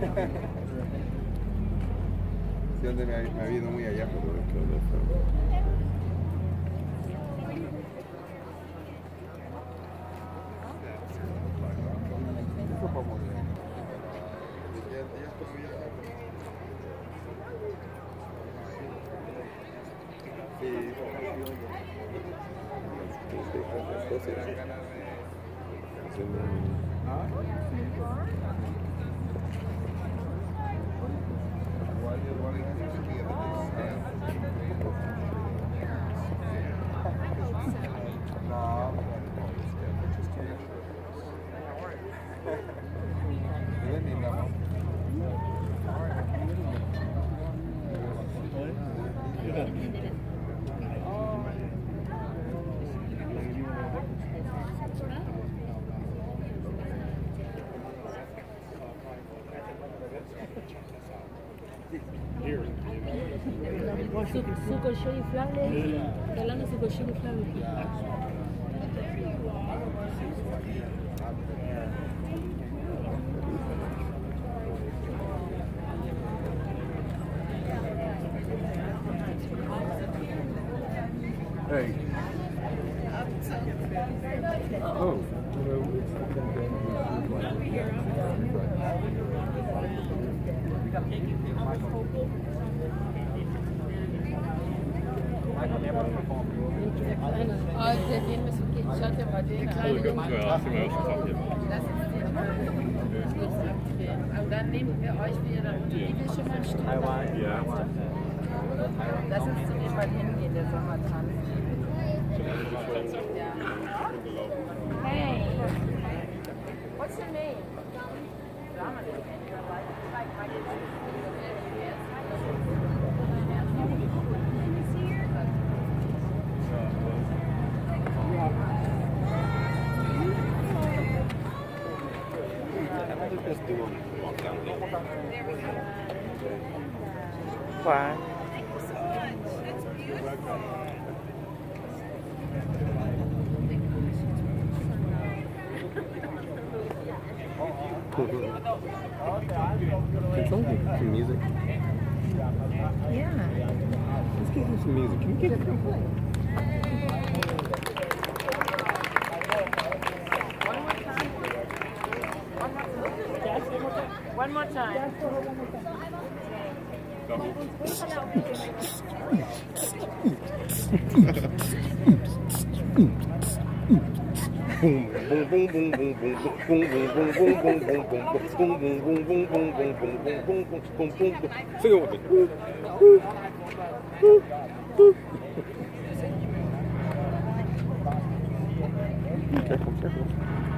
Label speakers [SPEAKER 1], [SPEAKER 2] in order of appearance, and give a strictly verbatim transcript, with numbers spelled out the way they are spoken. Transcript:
[SPEAKER 1] Sí, donde me, me ha ido muy allá.
[SPEAKER 2] Suco Chili Flowers, Galano Suco Chili Flowers.
[SPEAKER 1] Hey. Oh.
[SPEAKER 3] Oh, der den müssen wir gehen. Schaut dir mal den an.
[SPEAKER 4] Also ganz klar, hast du mir auch schon gesagt.
[SPEAKER 3] Das ist den. Aber dann nehmen wir euch wieder da unten. Die will schon mal stehen.
[SPEAKER 4] Ja.
[SPEAKER 3] Lass uns zu dem mal hingehen, der Sommertanz. Ja. Hey. What's your name?
[SPEAKER 5] Fine.
[SPEAKER 1] Can someone get some music?
[SPEAKER 3] Yeah.
[SPEAKER 1] Let's get him some music. Can you get him?
[SPEAKER 3] One more time.
[SPEAKER 1] Sing it with me. Careful, careful.